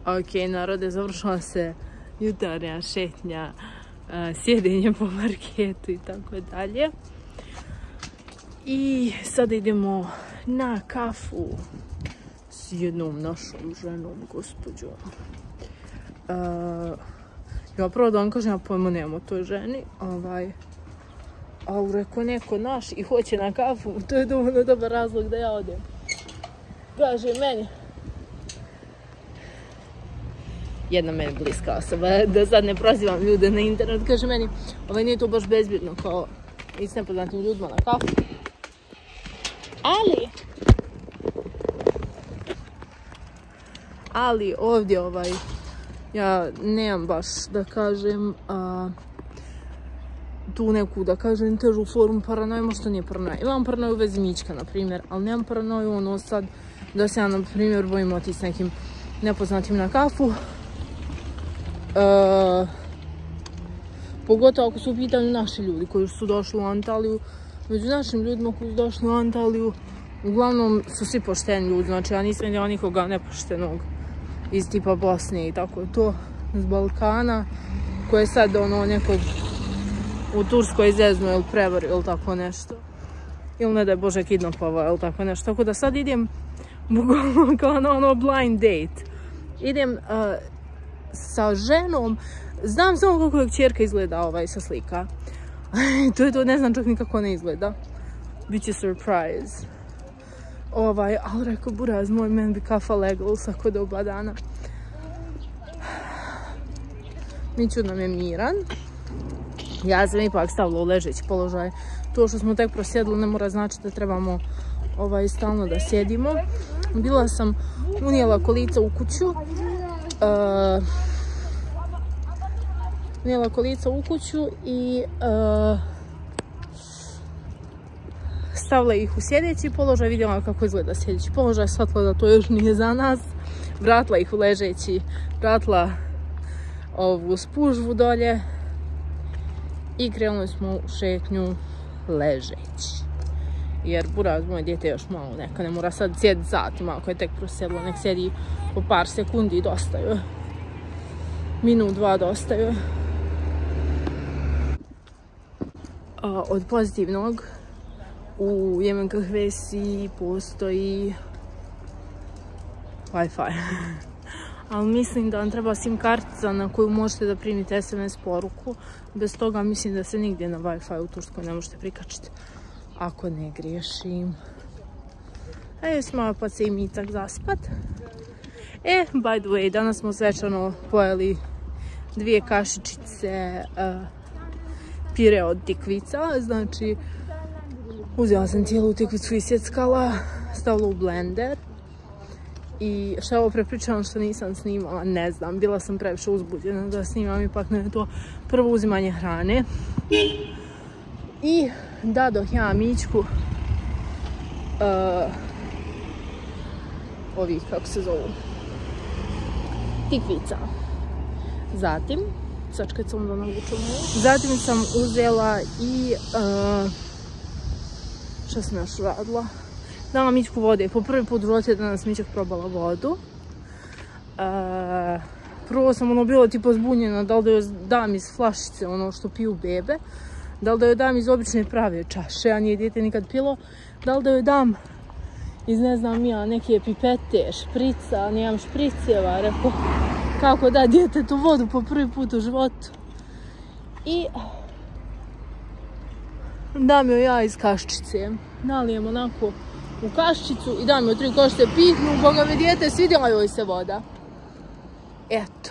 Ok, narode, završila se jutarnja šetnja, sjedenje po marketu i tako dalje. I sada idemo na kafu s jednom našom ženom, gospođom. Ja prvo da vam kažem, ja pojma nemam o toj ženi, ali reko neko naš i hoće na kafu, to je dovoljno dobar razlog da ja odem. Kaže meni, jedna meni bliska osoba, da sad ne prozivam ljude na internet, kaže meni, nije to baš bezbjedno kao i s nepoznatim ljudima na kafu. Ali ovdje ja nemam baš da kažem tu neku da kažem težu formu paranoje, možda nije paranoja. Imam paranoju u vezi Mićka, na primjer, ali nemam paranoju ono sad da se ja, na primjer, bojim otići s nekim nepoznatim na kafu. Pogotovo ako su u pitanju naši ljudi koji su došli u Antaliju. Među našim ljudima koji su došli u Antaliju, uglavnom su svi pošteni ljudi, znači ja nisam vidjela nikoga nepoštenog iz tipa Bosne i tako to, iz Balkana, koje sad ono nekog u Turskoj zeznu ili prevari ili tako nešto. Ili ne daj Bože kidnapova ili tako nešto. Tako da sad idem bukvalno kao na ono blind date. Idem sa ženom, znam samo kako je kćerka izgleda sa slika. To je to, ne znam čak ni kako ne izgleda. Biće surprise. Ali rekao, buraz moj, meni bi kafa legla svako doba dana. Miću nam je miran. Ja sam ipak stavila u ležeći položaj. To što smo tek prosjedili ne mora znači da trebamo stalno da sjedimo. Bila sam unijela kolica u kuću. Unijela kolica u kuću i stavila ih u sjedeći položaj, vidjela kako izgleda sjedeći položaj, shvatila da to još nije za nas, vratila ih u ležeći, vratila ovu spužvu dolje i krenuli smo u šetnju ležeći. Jer buraz moje dijete još malo neka, ne mora sad sjediti satima ako je tek prosjedilo, nek sjedi po par sekundi i dosta joj. Minut, dva dosta joj. Od pozitivnog u Yemen Kahvesi postoji Wi-Fi. Ali mislim da vam treba SIM kartica na koju možete da primite SMS poruku. Bez toga mislim da se nigdje na Wi-Fi u Turskoj ne možete prikačiti. Ako ne griješim. Smo pa se i Micak zaspat. By the way, danas smo svečano pojeli 2 kašičice pire od tikvica. Znači, uzela sam cijelu tikvicu i sjeckala, stavila u blender. I šta je ovo prepričavam što nisam snimala, ne znam, bila sam previše uzbuđena da snimam, ipak ne je to prvo uzimanje hrane. I da dok ja Mićku ovih, kako se zovu, tikvica. Zatim, sačekaj sam da navučem ovo. Zatim sam uzela i šta sam još radila? Dala Mićku vode. Po prvi put u životu je danas Mićak probala vodu. Prvo sam bila tipa zbunjena da li da joj dam iz flašice, ono što piju bebe, da li da joj dam iz obične prave čaše, a nije dijete nikad pilo, da li da joj dam iz ne znam ja neke pipete, šprica, nemam špriceva, rekao kako da djetetu vodu po prvi put u životu. I dam joj ja iz kaščice, nalijem onako u kaščicu i dam joj 3 košće pihnu, boga mi dijete, svidjela joj se voda. Eto.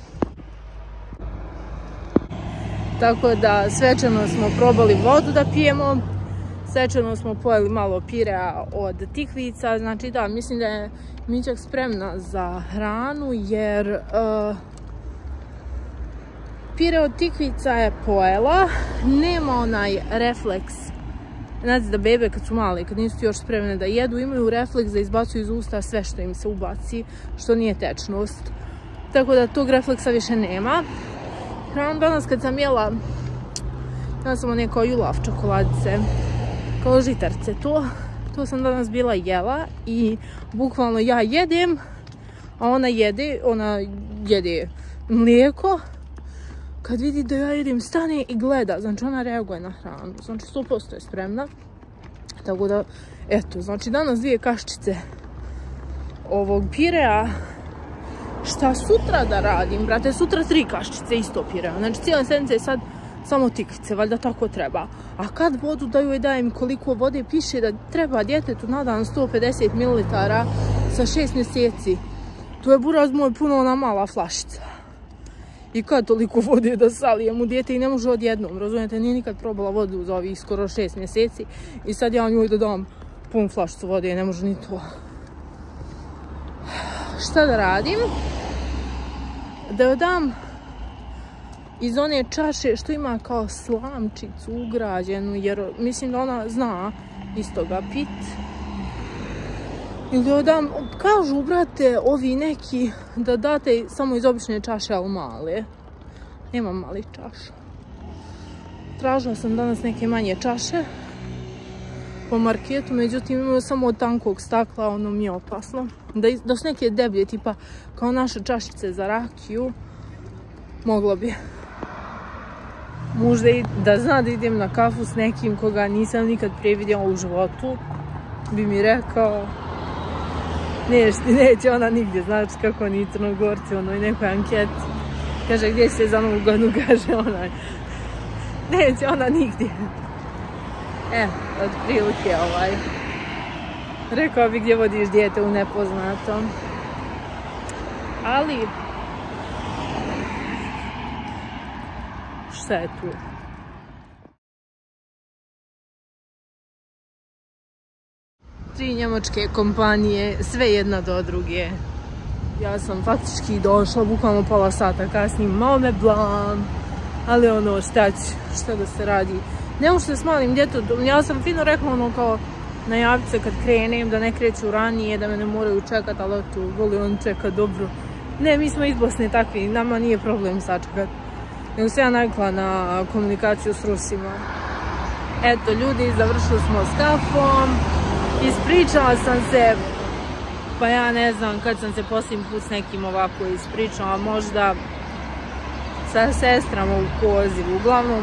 Tako da svečano smo probali vodu da pijemo, svečano smo pojeli malo pirea od tikvica, znači da, mislim da je Mićak spremna za hranu jer pire od tikvica je pojela, nema onaj refleks. Znači da bebe kad su male, kad nisu još spremne da jedu, imaju refleks da izbacuju iz usta sve što im se ubaci, što nije tečnost. Tako da tog refleksa više nema. Hranu danas kad sam jela sam one kao julav čokoladice, kao žitarce, to sam danas bila jela i bukvalno ja jedem, a ona jede mlijeko. Kad vidi da ja jedem, stane i gleda, znači ona reaguje na hranu, znači 100% je spremna. Tako da, eto, znači danas 2 kaščice ovog pirea. Šta sutra da radim, brate, sutra 3 kaščice isto pirea, znači cijela sedmica je sad samo tikvice, valjda tako treba. A kad vodu da joj dajem, koliko vode piše da treba djetetu na dan 150 ml sa 6 mjeseci. To je buraz moj puno ona mala flašica. I kad toliko vode da salijem u dijete i ne može odjednom, razumijete, nije nikad probala vodu za ovih skoro 6 mjeseci i sad ja njoj da dam pun flašicu vode, ne može ni to. Šta da radim? Da joj dam iz one čaše što ima kao slamčicu ugrađenu, jer mislim da ona zna isto ga pit. Ili joj dam, kažu brate ovi neki da date samo iz obične čaše, ali male. Nemam malih čaša. Tražila sam danas neke manje čaše po marketu, međutim imaju samo od tankog stakla, ono mi je opasno. Da su neke deblje, tipa kao naše čašice za rakiju, moglo bi. Možda i da zna da idem na kafu s nekim koga nisam nikad prije vidjela u životu, bi mi rekao, neće ona nigdje, znači kako oni Crnogorci, ono i nekoj anketi. Kaže, gdje se za Novu godinu, kaže ona, neće ona nigdje. Otprilike rekao bi gdje vodiš dijete u nepoznatom. Ali, šta je tu? Tri njemačke kompanije, sve jedna do druge. Ja sam faktički došla, bukvalno pola sata kasnije, malo me blam, ali ono šta da se radi. Ne možete s malim djetetom, ja sam fino rekla ono kao najavit se kad krenem, da ne kreću ranije, da me ne moraju čekat, ali eto, voli on čekat dobro. Ne, mi smo iz Bosne takvi, nama nije problem sačekat. Nego se ja navikla na komunikaciju s Rusima. Eto, ljudi, završili smo s kafom, ispričala sam se, pa ja ne znam kad sam se posljednji put s nekim ovako ispričala, možda sa sestrama u pozivu. Uglavnom,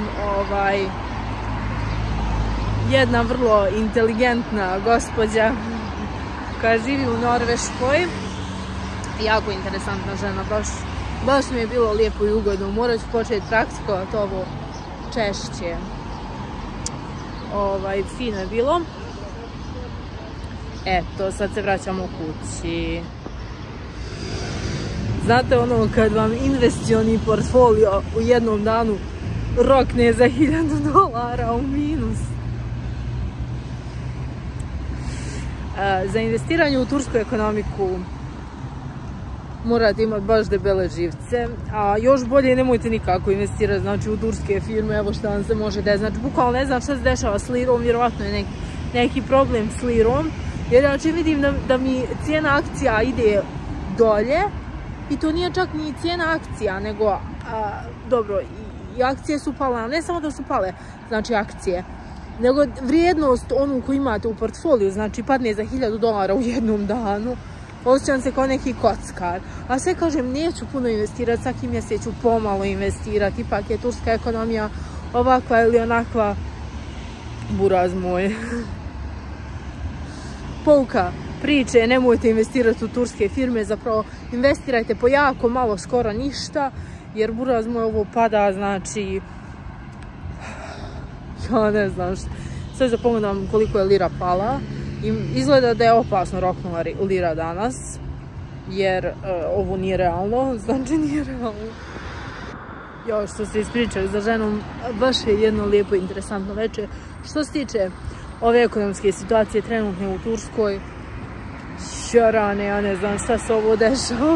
jedna vrlo inteligentna gospođa koja živi u Norveškoj, jako interesantna žena, baš mi je bilo lijepo i ugodno. Morat ću početi praktikovati ovo češće. Fino je bilo. Eto, sad se vraćamo kući. Znate ono kad vam investicioni portfolio u jednom danu rokne za $1000 u minus. Za investiranje u tursku ekonomiku morate imati baš debele živce, a još bolje nemojte nikako investirati, znači u turske firme, evo što vam se može desiti. Znači, bukvalno ne znam šta se dešava s lirom, vjerovatno je neki problem s lirom, jer znači vidim da mi cijena akcija ide dolje i to nije čak ni cijena akcija, nego, dobro, i akcije su pale, ne samo da su pale, znači akcije, nego vrijednost onu koju imate u portfoliju, znači padne za $1000 u jednom danu. Osjećam se kao neki kockar. A sve kažem, neću puno investirati, svaki mjesec ću pomalo investirati. Ipak je turska ekonomija ovakva ili onakva. Buraz moj. Pouka priče, nemojte investirati u turske firme, zapravo investirajte po jako malo, skoro ništa, jer buraz moj ovo pada, znači, ja ne znam što. Sad da pogledam koliko je lira pala. Izgleda da je opasno roknula lira danas, jer ovo nije realno, znači nije realno. Jo, što se ispričali za ženom, baš je jedno lijepo, interesantno večer. Što se tiče ove ekonomske situacije trenutne u Turskoj, šarane, ja ne znam šta se ovo dešava.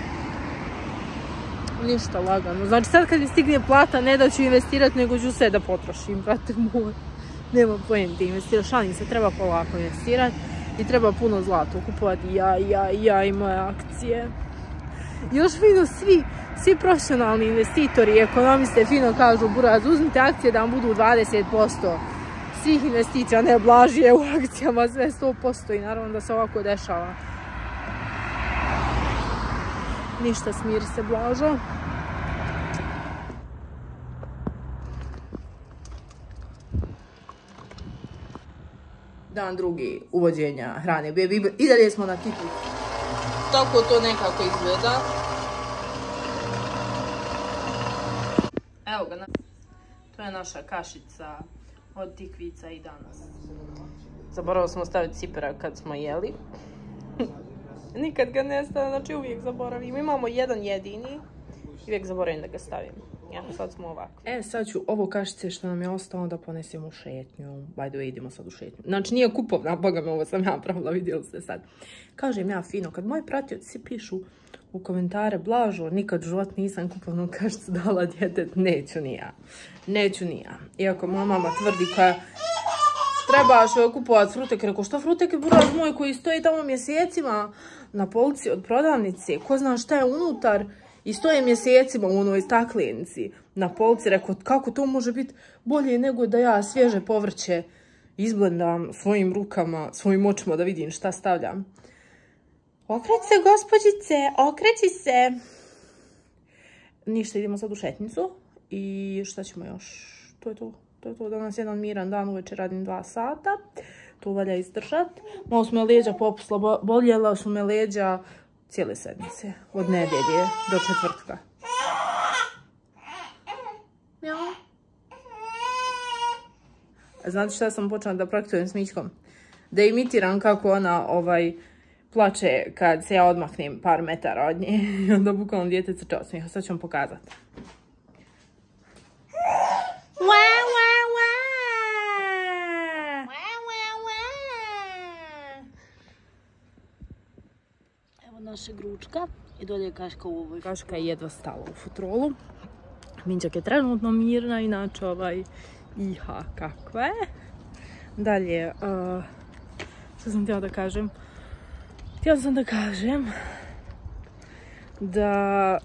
Ništa lagano. Znači sad kad mi stigne plata, ne da ću investirati, nego ću sve da potrošim, brate moj. Nema pojente investirati, šalim se, treba polako investirati i treba puno zlato kupovati, ja i moje akcije. Još fino svi profesionalni investitori i ekonomiste fino kažu, buraz, uzmite akcije da vam budu 20% svih investicija, ne blažije u akcijama, sve 100% i naravno da se ovako dešava. Ništa, smiri se Blažo. Dan drugi uvođenja hrane bebi i dalje smo na kitu. Tako to nekako izgleda. Evo ga, to je naša kašica od tikvica i danas. Zaboravili smo staviti cipera kad smo jeli. Nikad ga ne stavim, znači uvijek zaboravim. Imamo jedan jedini i uvijek zaboravim da ga stavim. Evo, sad smo ovako. Sad ću ovo kašice što nam je ostalo da ponesemo u šetnju. By the way, idemo sad u šetnju. Znači nije kupovna, boga me, ovo sam ja pravila, vidjeli ste sad. Kažem ja fino, kad moji pratioci svi pišu u komentare, Blažo, nikad u život nisam kupovnu kašicu dala djetetu, neću ni ja. Neću ni ja. Iako moja mama tvrdi koja trebaš kupovati fruteke. Rekao, što fruteke, buraz moj, koji stoji tamo mjesecima na polici od prodavnice, ko zna šta je unutar, i stoje mjesecima u onoj staklenici na polici. Rekao, kako to može biti bolje nego da ja svježe povrće izblendam svojim rukama, svojim očima da vidim šta stavljam. Okreći se, gospođice, okreći se. Ništa, idemo sad u šetnicu. I šta ćemo još? To je to. To je to, danas jedan miran dan, uveče radim 2 sata. To valja izdržat. Malo su me leđa popusla, boljela su me leđa cijele sedmice. Od nedelje do četvrtka. Mjau. Znate šta sam počela da praktikujem s Mićkom? Da imitiram kako ona plače kad se ja odmahnem par metara od nje. I onda bukvalno dijete crče od smijeha. Sad ću vam pokazati. Evo naša gručka i dolje je Kaška u ovoj. Kaška je jedva stala u futrolu. Minčak je trenutno mirna, inače iha kakva je. Dalje, što sam htjela da kažem? Htjela sam da kažem da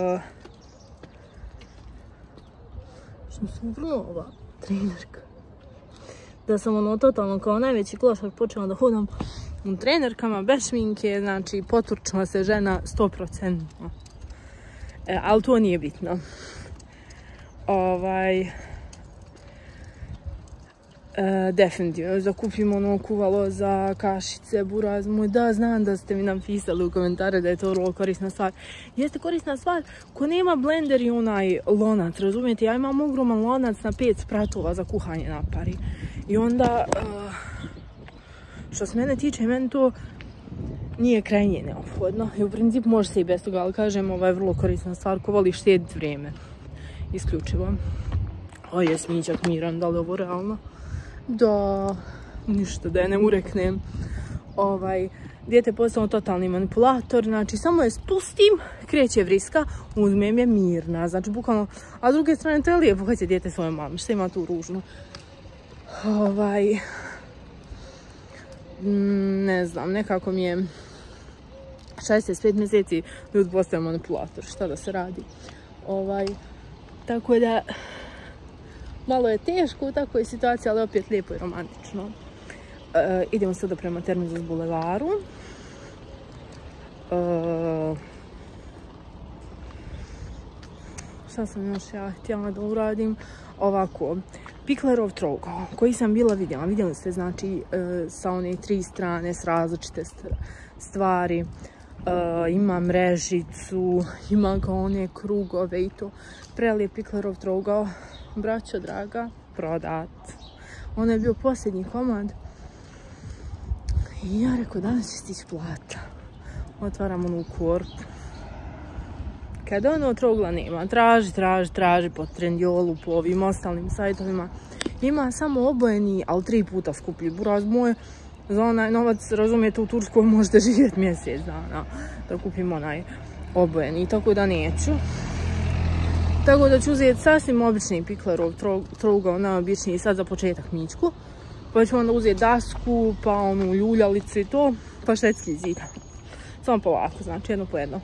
što sam vrlo trenerka. Da sam totalno kao najveći klošak počela da hodam u trenerkama bez šminke, znači poturčila se žena 100%. Ali to nije bitno. Definitivno da kupimo ono kuvalo za kašice, buraz moj. Da, znam da ste mi napisali u komentare da je to vrlo korisna stvar. Jeste korisna stvar ko nema blender i onaj lonac, razumijete? Ja imam ogroman lonac na 5 spratova za kuhanje na pari. I onda, što se mene tiče, meni to nije krajnje neophodno. I u principu može se i bez toga, ali kažem, ovo je vrlo korisna stvar ko voli štediti vrijeme. Isključivo. O, je Smićak miran, da li ovo realno? Da, ništa, da je ne ureknem. Dijete je postalo totalni manipulator, znači samo je spustim, kreće vriska, uzmem je mirna, znači bukvalno, a s druge strane to je lijepo kad će dijete svoje mame, što ima tu ružno. Ne znam, nekako mi je 65 mjeseci ljudi postaje manipulator, šta da se radi. Tako da, malo je teško u takvoj situaciji, ali opet lijepo i romantično. Idemo sada prema Termizos bulevaru. Šta sam još ja htjela da uradim? Ovako, Piklerov trougao koji sam bila vidjela. Vidjeli ste, znači, sa one 3 strane, s različite stvari. Ima mrežicu, ima kao one krugove i to. Prelijep Piklerov trougao. Braćo draga, prodat. Ono je bio posljednji komad. I ja rekao, danas će stići plata. Otvaram onu korpu. Kada ono trougla nema, traži po Trendyolu, po ovim ostalim sajtovima. Ima samo obojeni, ali 3 puta skuplji. Buraz moj, za onaj novac, razumijete, u Turskoj možete živjeti mjesec dana. Da kupim onaj obojeni, tako da neću. Tako da ću uzeti sasvim obični Piklerov trougao, najobičniji sad za početak Mićku. Pa ću onda uzeti dasku, pa onu ljuljalicu i to, pa švedski zid. Samo polako, znači jedno po jedno.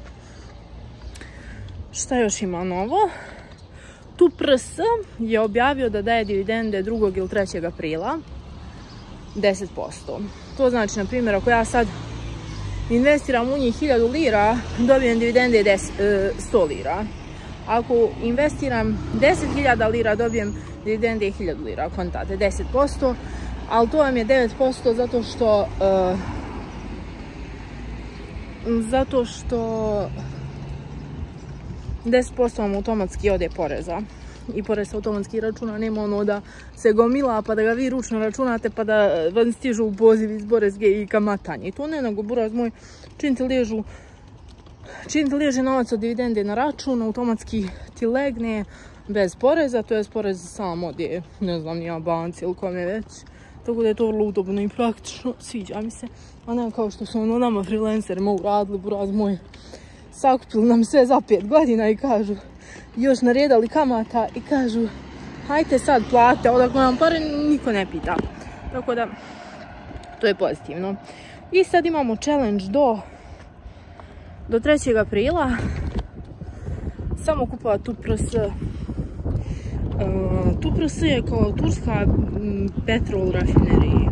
Šta još ima novo? TUPRS je objavio da daje dividende 2. ili 3. aprila 10%. To znači, na primjer, ako ja sad investiram u njih 1000 lira, dobijem dividende 100 lira. Ako investiram 10.000 lira, dobijem dividende 1000 lira, kontate 10%, ali to vam je 9% zato što 10% vam automatski ode poreza. I porez se automatski računa, nema ono da se gomila pa da ga vi ručno računate pa da vam stižu poziv iz porezge i kamatanje. I to ne, nego buraz moj, čim ti leže novac od dividende na račun, automatski ti legne bez poreza, to je porez sam odje, ne znam, nija banci ili kome već. Tako da je to vrlo udobno i praktično, sviđa mi se. A ne kao što su ono nama freelancerima uradili, buraz moj, sakupili nam sve za 5 godina i kažu, još naredali kamata i kažu, hajte sad plate, odakle nam pare, niko ne pita. Tako da, to je pozitivno. I sad imamo challenge do 3. aprila. Samo kupovati Tupros. Tupros je kao turska petrol rafinerija.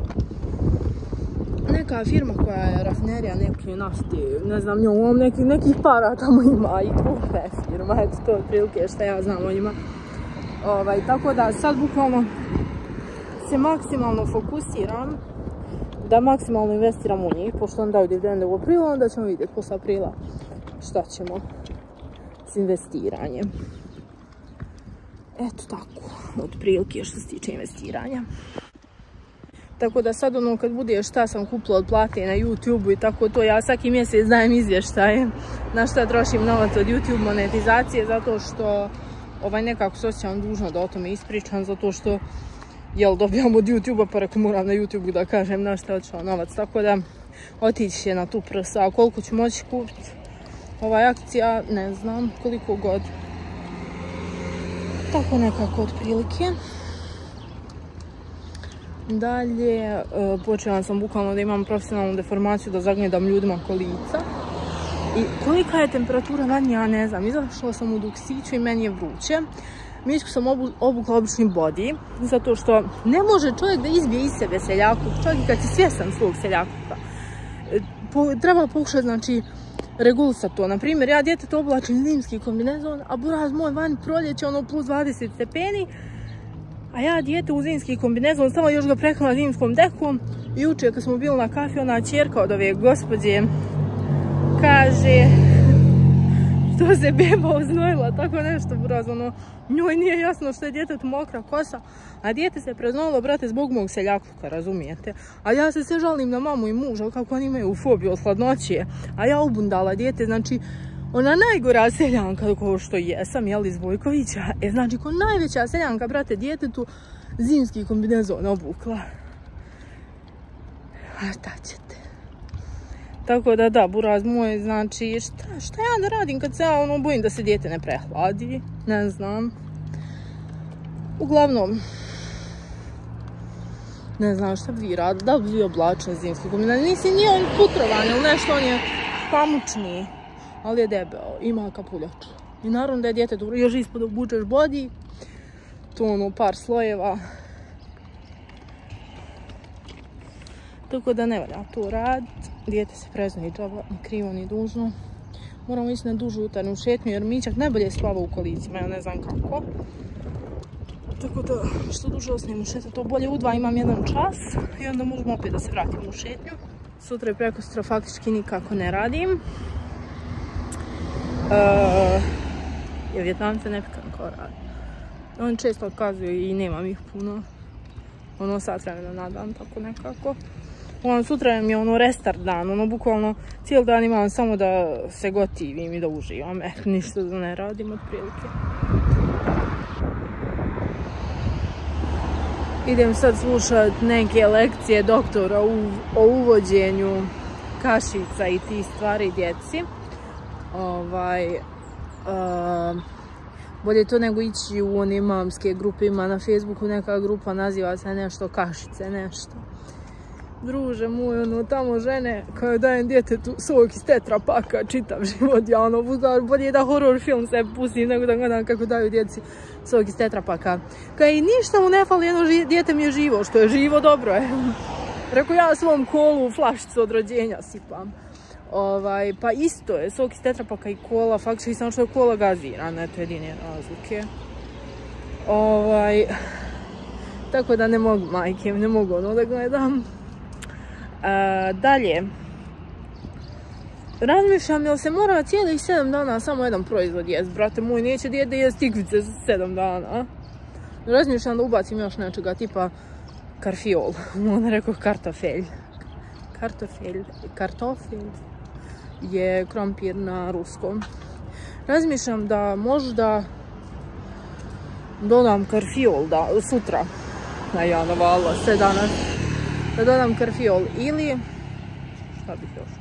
Neka firma koja je rafinerija neke nafte, ne znam njom, nekih para tamo ima i krupne firma, eto to je prilike što ja znam o njima. Tako da sad bukvalno se maksimalno fokusiram da maksimalno investiram u njih, pošto nam daju dividende u aprilu, onda ćemo vidjeti posle aprila šta ćemo s investiranjem. Eto tako, od prilike što se tiče investiranja. Tako da sad ono kad bude šta sam kupila od plate na YouTube-u i tako to, ja svaki mjesec dajem izvještaje na šta trošim novac od YouTube monetizacije, zato što nekako se osjećam dužno da o tome ispričam, zato što dobijam od YouTube-a pa reko moram na YouTube-u da kažem na šta je otišao novac, tako da otići je na Tupros, a koliko ću moći kupiti akcija, ne znam, koliko god. Tako nekako od prilike. Dalje, počela sam bukvalno da imam profesionalnu deformaciju, da zagnjedam ljudima kolica. I kolika je temperatura van, ja ne znam. Izašla sam u duksiću i meni je vruće. Mičku sam obukla obični body, zato što ne može čovjek da izbije iz sebe seljakuk, čak i kad si svjestan svog seljakuka. Treba pokušati, znači, regulisati to. Naprimjer, ja djetetu oblačim zimski kombinezon, a buraz moj van proljeće, ono plus 20 stepeni, a ja dijete u zimski kombinezon, samo još ga prekrila zimskom dekom. I juče kad smo bili na kafi, ona ćerka od ove gospođe kaže što se beba oznojila, tako nešto, buraz, ono, njoj nije jasno što je djetetu mokra kosa, a dijete se preznojilo, brate, zbog mog seljakuka, razumijete? A ja se sve žalim na mamu i muža, kako oni imaju fobiju od hladnoće, a ja ubundala dijete, znači, ona najgora seljanka ko što jesam, jel, iz Vojkovića, znači, ko najveća seljanka, brate, djetetu zimski kombinezon obukla. A šta ćete? Tako da da, buraz moj, znači, šta ja da radim kad se ja bojim da se dijete ne prehladi, ne znam. Uglavnom, ne znam šta bi vi radili, da bi vi oblačili zimski kombinezon, nije on putrovan ili nešto, on je pamučni, ali je debeo, ima kapuljaču. I naravno da je dijete dobro, još ispod obučeš body, to par slojeva. Tako da ne valja to raditi. Dijete se preznoji džaba, ni krivo ni dužno. Moramo ići na dužu jutarnju šetnju jer Mićak najbolje spava u kolicima, ja ne znam kako. Tako da što duže osnijem šetati, to bolje u 2 imam 1 čas i onda možemo opet da se vratim u šetnju. Sutra i prekosutra faktički nikako ne radim. Jer Vjetnamce ne pikam kao radim. Oni često otkazuju i nemam ih puno. Ono sat vremena na dan, tako nekako. Sutra mi je restart dan, bukvalno cijeli dan imam samo da se gotivim i da uživam, ništa da ne radim otprilike. Idem sad slušat neke lekcije doktora o uvođenju kašica i tih stvari djeci. Bolje to nego ići u one mamske grupe, ima na Facebooku neka grupa, naziva se nešto kašice, nešto. Druže moj, tamo žene, kao dajem djetetu sok iz Tetra Paka, čitav život, ja bolje da horror film se pustim nego da gledam kako daju djeci sok iz Tetra Paka. Kao i ništa mu ne fali, jedno djete mi je živo, što je živo, dobro je. Rekao ja svom kolu flašicu od rođenja sipam. Pa isto je, sok iz tetrapaka i kola, faktički samo što je kola gazirana, to je jedine razlike. Tako da ne mogu, majke, ne mogu ono da gledam. Dalje. Razmišljam, jel se mora cijelih 7 dana samo jedan proizvod jest, brate moj, neće dijete jest tikvice 7 dana. Razmišljam da ubacim još nečega tipa karfiol, on rekao kartofelj. Kartofelj je krompir na ruskom. Razmišljam da možda dodam karfiol sutra, ja navalila sve danas, da dodam karfiol ili, šta bih još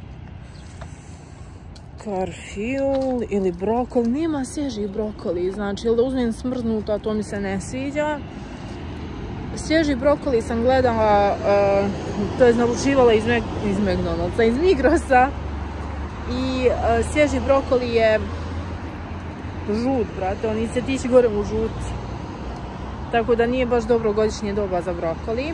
karfiol ili brokoli, nema svježih brokoli, znači ili da uzmem smrznuta, to mi se ne sviđa. Svježi brokoli sam gledala, to je naručivala iz McDonald'sa, iz Migrosa. I svježi brokoli je žut, brate, oni se tići gore u žut. Tako da nije baš dobro godišnje doba za brokoli.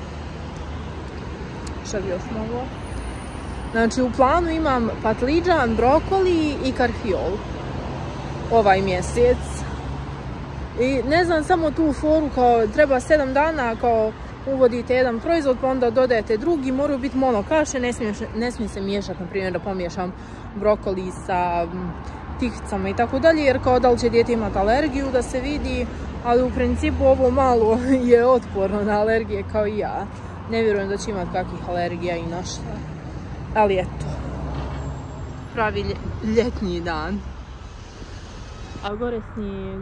Šta bi još moglo? Znači u planu imam patliđan, brokoli i karfiol ovaj mjesec. I ne znam, samo tu foru kao treba 7 dana kao uvodite jedan proizvod pa onda dodajete drugi, moraju biti monokaše, ne smije se miješati, na primjer da pomiješam brokoli sa tikvicama i tako dalje, jer kao da li će dijete imati alergiju da se vidi, ali u principu ovo malo je otporno na alergije kao i ja. Ne vjerujem da će imati kakvih alergija i na šta. Ali eto, pravi ljetni dan. A gore snijeg.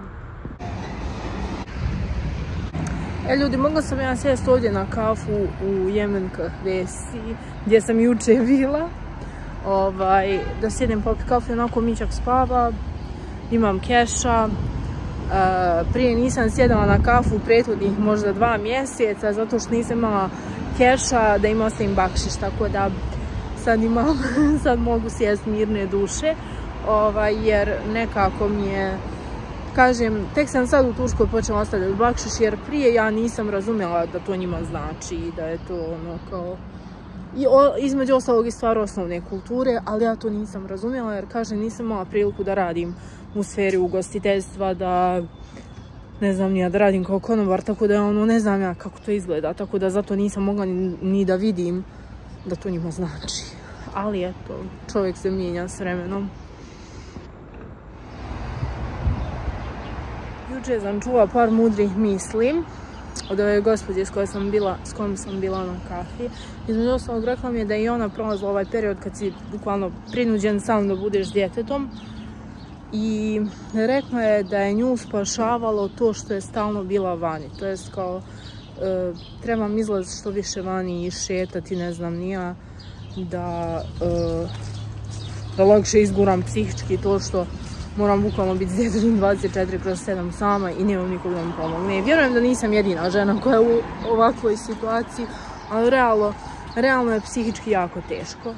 Ljudi, mogla sam ja sjesti ovdje na kafu u Yemen Kahvesi, gdje sam juče bila. Da sjedem popiti kafu, onako Mičak spava, imam keša. Prije nisam sjedala na kafu prethodnih možda 2 mjeseca, zato što nisam imala keša da im ostavim bakšiš, tako da sad mogu sjesti mirne duše, jer nekako mi je, kažem, tek sam sad u Turskoj počela ostavljati bakšiš, jer prije ja nisam razumjela da to njima znači i da je to ono kao, između ostalog i stvar osnovne kulture, ali ja to nisam razumjela jer, kažem, nisam imala priliku da radim u sferi ugostiteljstva, da ne znam nija, da radim kao konobar, tako da ono, ne znam ja kako to izgleda, tako da zato nisam mogla ni da vidim da to njima znači. Ali eto, čovjek se mijenja s vremenom. Juče sam čula par mudrih misli od ove gospođe s kojom sam bila na kafi. Između ostalog rekla mi je da je i ona prolazila ovaj period kad si bukvalno prinuđen sam da budeš s djetetom. I rekla je da je nju spašavalo to što je stalno bila vani. To jest kao, trebam izlaziti što više vani i šetati, ne znam nija, da lakše izguram psihički to što moram bukvalno biti s djetetom 24/7 sama i nemam nikog da mi pomogne. Vjerujem da nisam jedina žena koja je u ovakvoj situaciji, ali realno je psihički jako teško.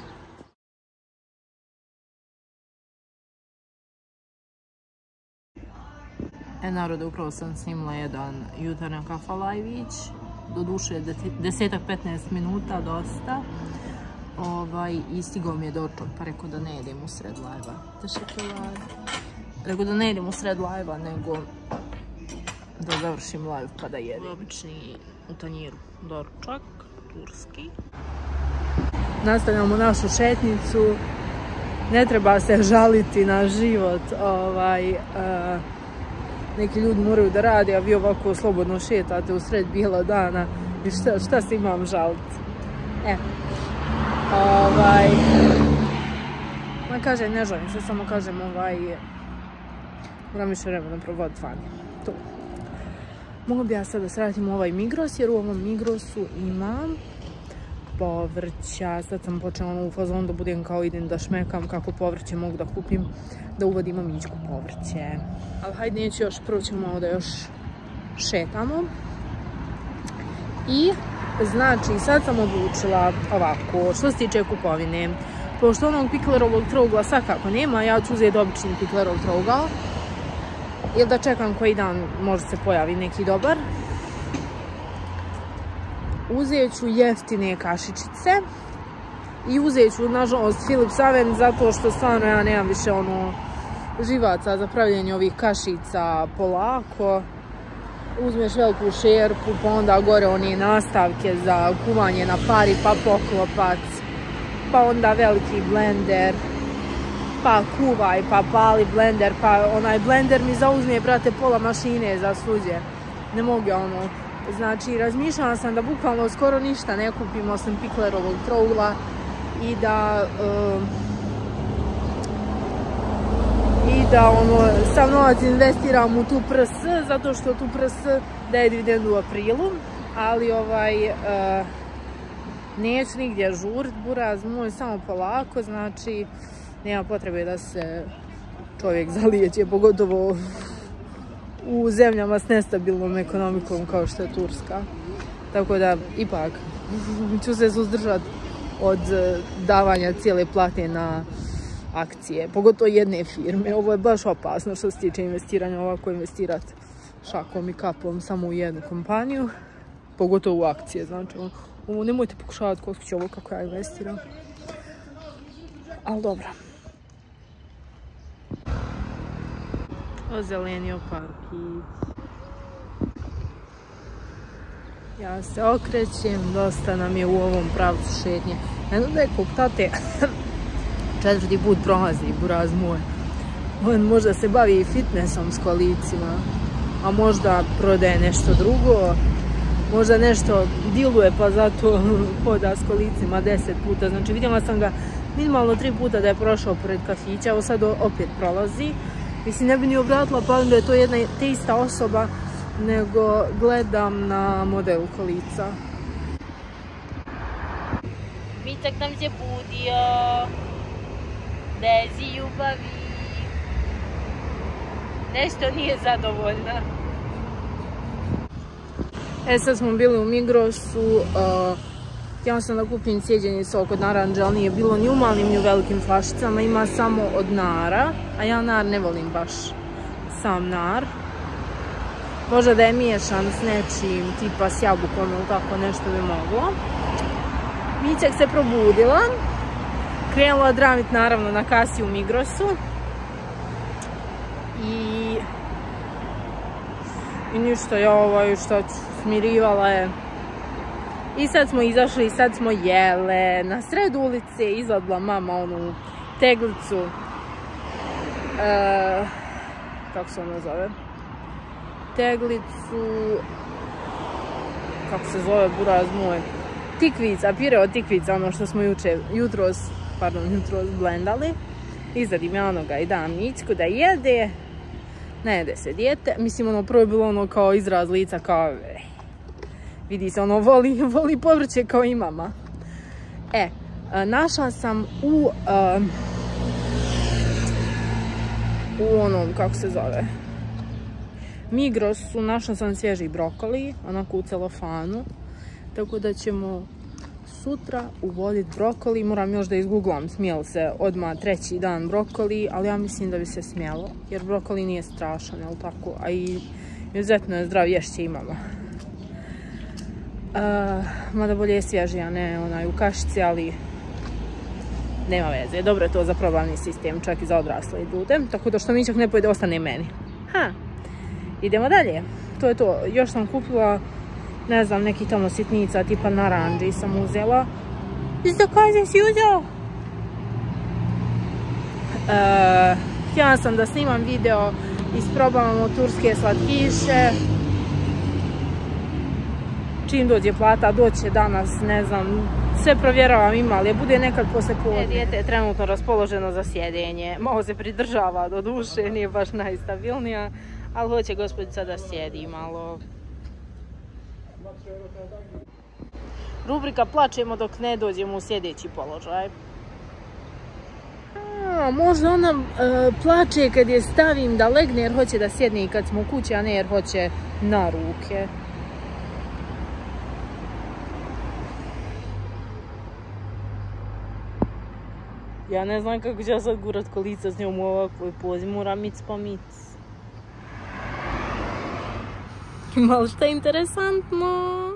Narode, upravo sam snimila jedan jutarnji kafa live-ić, doduše 10-15 minuta, dosta. I stigao mi je dočak, pa rekao da ne jedem u sred live-a. Rekao da ne jedem u sred live-a, nego da završim live pa da jedem. Obični u tanjiru doručak, turski. Nastavljamo našu šetnicu. Ne treba se žaliti na život. Neki ljudi moraju da rade, a vi ovako slobodno šetate u sred bijela dana. I šta se imam žaliti? Ma kažem, ne žalim se, samo kažem moram više vremena provoditi vani. To. Mogu bi ja sad da sradim ovaj Migros, jer u ovom Migrosu imam povrća. Sad sam počela u fazonu da budem kao idem da šmekam kako povrće mogu da kupim, da uvodimo mičku povrće. Ali hajde, neću još, prvo ćemo malo da još šetamo. I znači, sad sam odlučila ovako, što se tiče kupovine. Pošto onog piklerovog trougla svakako nema, ja ću uzeti obični piklerov trougao. Ili da čekam koji dan možda se pojavi neki dobar. Uzet ću jeftine kašičice I uzet ću, nažalost, Philips Aven zato što stvarno ja nemam više ono živaca za pravljenje ovih kašica polako. Uzmeš veliku šerpu, pa onda gore one nastavke za kuvanje na pari, pa poklopac, pa onda veliki blender, pa kuvaj, pa pali blender, pa onaj blender mi zauzme, brate, pola mašine za suđe. Ne mogu ono. Znači, razmišljala sam da bukvalno skoro ništa ne kupim osim piklerovog trougla i da ono, sav novac investiram u tu prs, zato što tu prs daje dividendu u aprilu, ali neću nigdje žurit, buraz moj, samo polako, znači nema potrebe da se čovjek zalijeće, pogotovo u zemljama s nestabilnom ekonomikom kao što je Turska. Tako da, ipak, ću se suzdržati od davanja cijele plate na akcije, pogotovo jedne firme. Ovo je baš opasno što se tiče investiranja, ovako investirati šakom i kapom samo u jednu kompaniju, pogotovo u akcije, znači ovo nemojte pokušavati koliko će ovo kako ja investiram. Ali dobro. Ozelenio parkić. Ja se okrećem, dosta nam je u ovom pravcu šetnje. Ne znam da je kog tate 4. put prolazi, buraz moj. On možda se bavi fitnessom s kolicima, a možda prodaje nešto drugo, možda nešto diluje pa zato hoda s kolicima 10 puta. Znači vidjela sam ga minimalno 3 puta da je prošao pored kafića, evo sad opet prolazi. Mislim, ne bi ni obratila pažnju da je to jedna te ista osoba, nego gledam na modelu kolica. Micak nam se budio. Dezi ljubavi. Nešto nije zadovoljna. Sad smo bili u Migrosu. Htjela sam da kupim cijeđeni sok od naranđa, ali nije bilo ni u malim ni u velikim flašicama. Ima samo od nara, a ja nar ne volim baš sam nar. Možda da je miješan s nečim, tipa s jabukom ili tako nešto bi moglo. Micak se probudila. Krenula dramit naravno na kasi u Migrosu. I ništa, ja što ću, smirivala je. I sad smo izašli, sad smo jele. Na sred ulice izvadila mama onu teglicu. Kako se ona zove? Teglicu... Kako se zove, buraz moj? Tikvica, pire od tikvica, ono što smo jutros blendali. Izvadim ja onoga i dam Mićku da jede. Ne jede se dijete. Mislim, ono prvo je bilo ono kao izraz lica, kao... Vidi se, ono voli povrće kao i mama. Našla sam u onom, kako se zove, Migrosu, našla sam svježi brokoli, onako u celofanu. Tako da ćemo sutra uvoditi brokoli. Moram još da izgooglam smije li se odmah 3. dan brokoli, ali ja mislim da bi se smjelo, jer brokoli nije strašan, jel tako? A i izuzetno je zdrav, ješće i mama. Mada bolje je svježi, a ne onaj u kašici, ali nema veze. Dobro je to za probavni sistem, čak i za odrasle ljude. Tako da što Mićak ne pojede, ostane meni. Idemo dalje. To je to. Još sam kupila, ne znam, neki tamo sitnica, tipa naranđi sam uzela. Isto kaže si uzeo? Htjela sam da snimam video, isprobavamo turske slatkiše. Čim dođe plata, doće danas, ne znam, sve provjeravam ima, ali bude nekad posle podne. Dijete je trenutno raspoloženo za sjedenje, malo se pridržava do duše, nije baš najstabilnija, ali hoće gospođica da sjedi malo. Rubrika plačemo dok ne dođemo u sjedeći položaj. Možda ona plače kad je stavim da legne jer hoće da sjedne i kad smo u kući, a ne jer hoće na ruke. Ja ne znam kako ću ja sad gurat kolica s njom u ovakvoj pozi, moram mic pa mic. Ima li šta interesantno?